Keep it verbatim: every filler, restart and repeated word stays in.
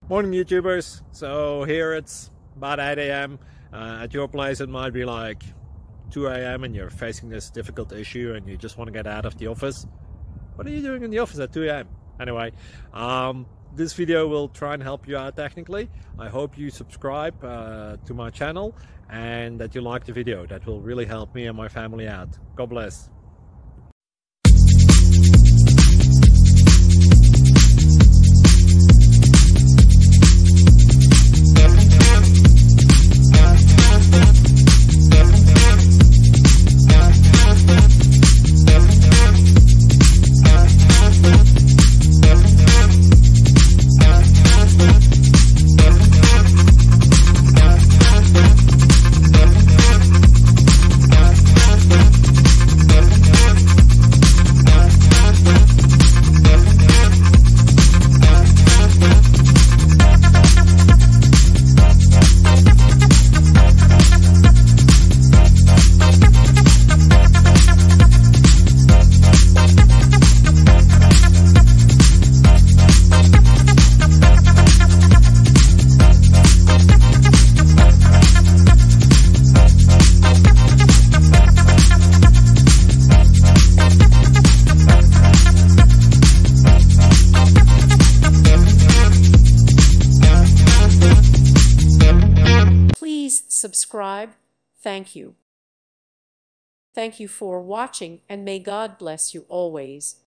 Morning YouTubers. So here it's about eight A M Uh, at your place it might be like two A M and you're facing this difficult issue and you just want to get out of the office. What are you doing in the office at two A M? Anyway, um, this video will try and help you out technically. I hope you subscribe uh, to my channel and that you like the video. That will really help me and my family out. God bless. Please subscribe. Thank you. Thank you for watching, and may God bless you always.